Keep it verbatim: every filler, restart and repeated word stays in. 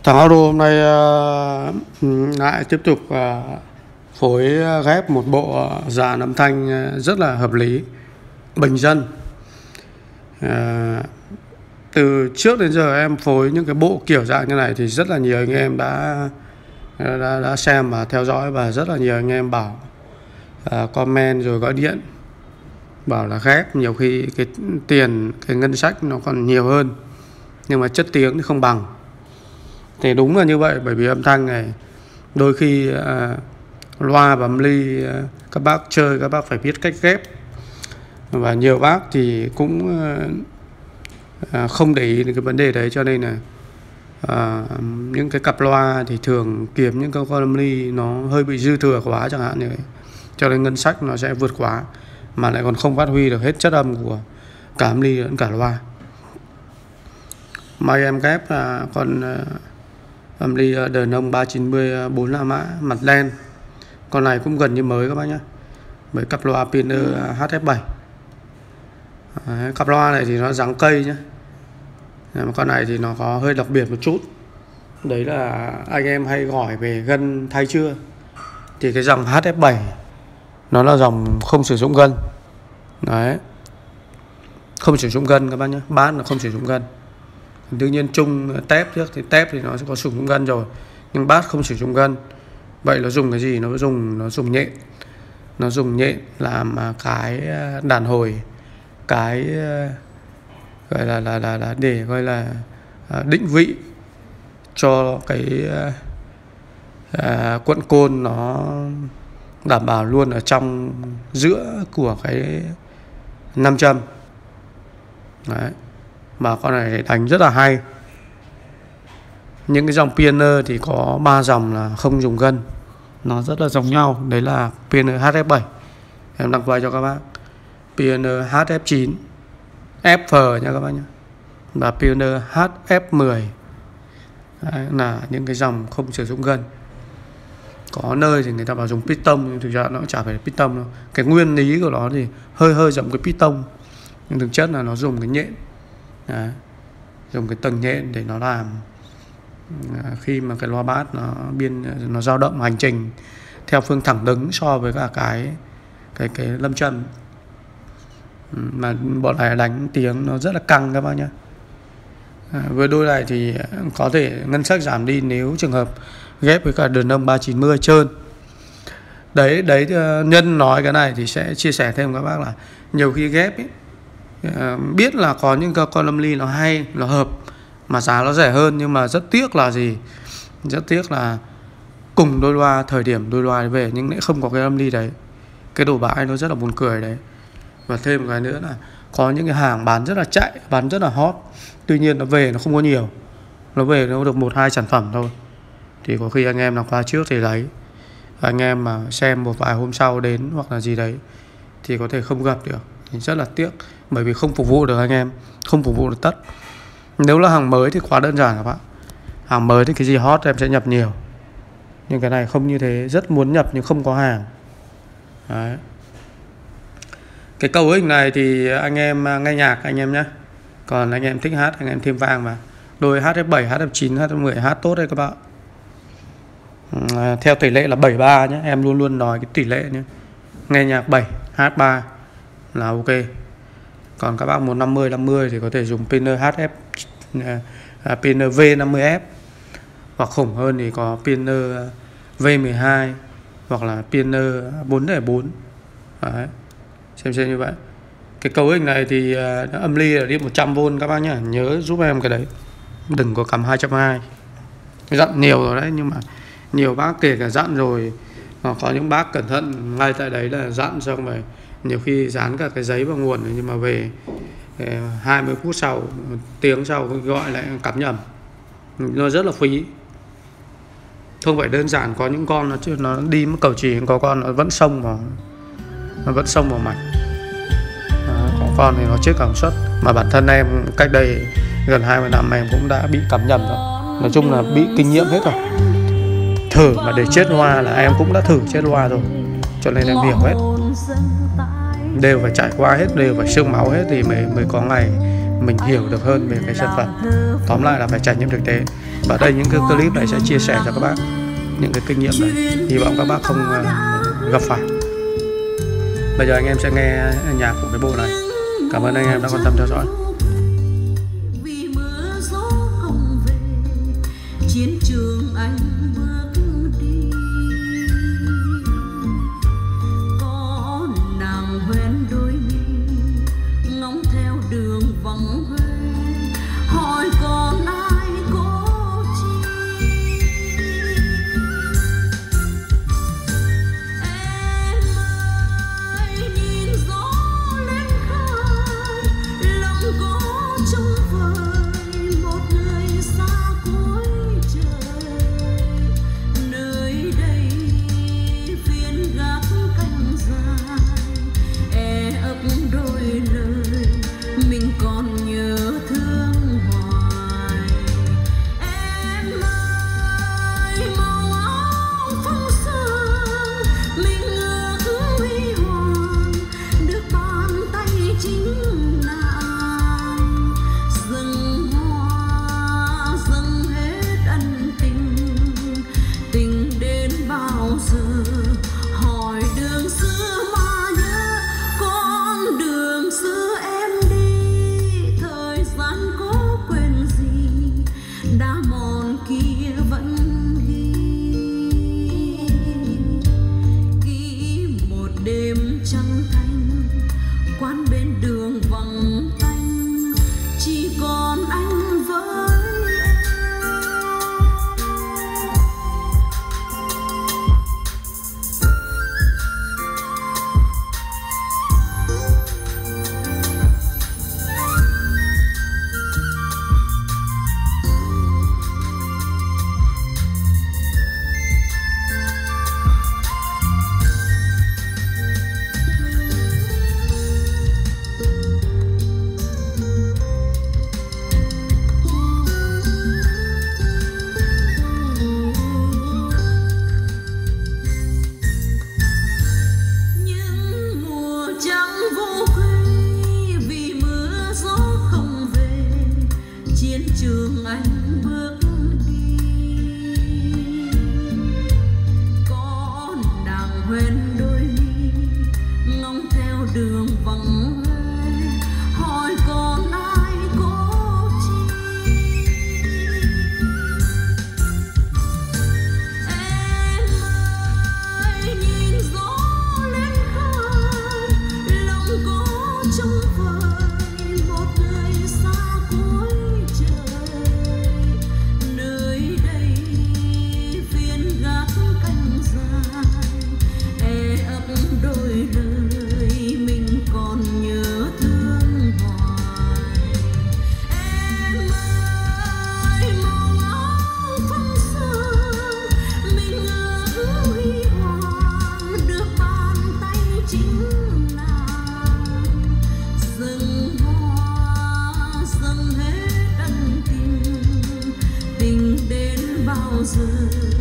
Thằng Auto hôm nay uh, lại tiếp tục uh, phối ghép một bộ dàn âm thanh rất là hợp lý, bình dân. uh, Từ trước đến giờ em phối những cái bộ kiểu dạng như này thì rất là nhiều anh em đã đã, đã xem và theo dõi, và rất là nhiều anh em bảo uh, comment rồi gọi điện bảo là ghép nhiều khi cái tiền, cái ngân sách nó còn nhiều hơn nhưng mà chất tiếng thì không bằng. Thì đúng là như vậy, bởi vì âm thanh này đôi khi uh, loa và âm ly uh, các bác chơi các bác phải biết cách ghép, và nhiều bác thì cũng uh, uh, không để ý đến cái vấn đề đấy, cho nên là uh, những cái cặp loa thì thường kiếm những cái con âm ly nó hơi bị dư thừa quá chẳng hạn như vậy, cho nên ngân sách nó sẽ vượt quá mà lại còn không phát huy được hết chất âm của cả âm ly lẫn cả loa. May em ghép là con uh, âm ly đờn ông ba chín mươi bốn la mã mặt len. Con này cũng gần như mới các bác nhé, với cặp loa Pioneer H F bảy. Đấy, cặp loa này thì nó dáng cây nhé, mà con này thì nó có hơi đặc biệt một chút, đấy là anh em hay hỏi về gân thay chưa, thì cái dòng H F bảy nó là dòng không sử dụng gân. Đấy, không sử dụng gân các bác nhé, bass là không sử dụng gân. Đương nhiên chung tép trước thì tép thì nó sẽ có sử dụng gân rồi, nhưng bass không sử dụng gân. Vậy nó dùng cái gì? Nó dùng nó dùng nhện. Nó dùng nhện làm cái đàn hồi, cái gọi là là là, là để gọi là định vị cho cái à, cuộn côn nó đảm bảo luôn ở trong giữa của cái nam châm. Đấy, mà con này đánh rất là hay. Những cái dòng Pioneer thì có ba dòng là không dùng gân, nó rất là giống nhau. Đấy là Pioneer H F bảy, em đăng quay cho các bác, Pioneer H F chín F F nha các bác nhé, và Pioneer H F mười. Đấy là những cái dòng không sử dụng gân. Có nơi thì người ta bảo dùng piston, nhưng thực ra nó cũng chả phải là piston đâu. Cái nguyên lý của nó thì hơi hơi giống cái piston, nhưng thực chất là nó dùng cái nhện. Đấy, dùng cái tầng nhện để nó làm khi mà cái loa bass nó biên nó dao động hành trình theo phương thẳng đứng so với cả cái cái cái lâm châm, mà bọn này đánh tiếng nó rất là căng các bác nhé. À, với đôi này thì có thể ngân sách giảm đi nếu trường hợp ghép với cả đờn âm ba chín mươi trơn. Đấy đấy nhân nói cái này thì sẽ chia sẻ thêm các bác là nhiều khi ghép ấy, biết là có những con âm ly nó hay, nó hợp mà giá nó rẻ hơn, nhưng mà rất tiếc là gì? Rất tiếc là cùng đôi loa, thời điểm đôi loa về nhưng lại không có cái âm ly đấy. Cái đồ bãi nó rất là buồn cười đấy. Và thêm một cái nữa là có những cái hàng bán rất là chạy, bán rất là hot, tuy nhiên nó về nó không có nhiều, nó về nó được một hai sản phẩm thôi. Thì có khi anh em nào qua trước thì lấy, anh em mà xem một vài hôm sau đến hoặc là gì đấy thì có thể không gặp được, thì rất là tiếc, bởi vì không phục vụ được anh em, không phục vụ được tất. Nếu là hàng mới thì quá đơn giản các bạn, hàng mới thì cái gì hot em sẽ nhập nhiều, nhưng cái này không như thế, rất muốn nhập nhưng không có hàng. Đấy. Cái cầu hình này thì anh em nghe nhạc anh em nhé, còn anh em thích hát anh em thêm vang vào. Đôi H F bảy, H F chín, H F mười hát tốt đấy các bạn. À, theo tỷ lệ là bảy ba nhé, em luôn luôn nói cái tỷ lệ nhé. Nghe nhạc bảy, hát ba là ok. Còn các bác muốn năm mươi năm mươi thì có thể dùng Pioneer H F à, Pioneer V năm mươi F, hoặc khủng hơn thì có Pioneer V mười hai hoặc là Pioneer bốn không bốn. Đấy, xem xem như vậy. Cái cấu hình này thì uh, âm ly là đi một trăm vôn các bác nhá, nhớ giúp em cái đấy, đừng có cắm hai trăm hai mươi. Dặn nhiều rồi đấy, nhưng mà nhiều bác kể cả dặn rồi mà có những bác cẩn thận ngay tại đấy là dặn xong rồi nhiều khi dán cả cái giấy vào nguồn, nhưng mà về hai mươi phút sau, một tiếng sau gọi lại cắm nhầm, nó rất là phí. Không phải đơn giản, có những con nó chứ nó đi mất cầu chỉ, có con nó vẫn xông vào, nó vẫn xông vào mạch. Đó, có con thì nó chết cảm suất, mà bản thân em cách đây gần hai mươi năm em cũng đã bị cắm nhầm rồi. Nói chung là bị kinh nghiệm hết rồi. Thử mà để chết loa là em cũng đã thử chết loa rồi, cho nên em hiểu hết, đều phải trải qua hết, đều phải xương máu hết thì mới, mới có ngày mình hiểu được hơn về cái sản phẩm. Tóm lại là phải trải nghiệm thực tế. Và đây những cái clip này sẽ chia sẻ cho các bác những cái kinh nghiệm này, hy vọng các bác không uh, gặp phải. Bây giờ anh em sẽ nghe nhạc của cái bộ này. Cảm ơn anh em đã quan tâm theo dõi. Vì mưa gió không về, chiến trường anh bước đi, có nàng hoen đôi mi ngóng theo đường vắng hoe, hỏi còn ai có chi. Em ơi nhìn gió lên khơi, lòng có trông vời một người xa cuối trời. Nơi đây phiên gác canh dài, e ấp đôi lời mình còn nhớ thương hoài. Em ơi màu áo phong sương, mình ước huy hoàng được bàn tay chính nàng. Dâng hoa dâng hết ân tình, tình đến bao giờ hỏi đường xưa mà nhớ. Con đường xưa em đi, thời gian có quên gì, đã mòn kia vẫn ghi. Ghi một đêm trăng thanh, quán bên đường vắng tanh, chỉ còn anh với em. Những mùa trăng vô quê, vì mưa gió không về, chiến trường anh bước đi, có nàng hoen đôi mi ngóng theo đường vắng hoe, hỏi còn ai có chi. Em ơi nhìn gió lên khơi, lòng có trông vời một người xa cuối trời. Nơi đây phiên gác canh dài, e ấp đôi lời mình còn nhớ thương hoài. Em ơi màu áo phong sương, mình ước huy hoàng được bàn tay chính nàng. Dâng hoa dâng hết ân tình, tình đến bao giờ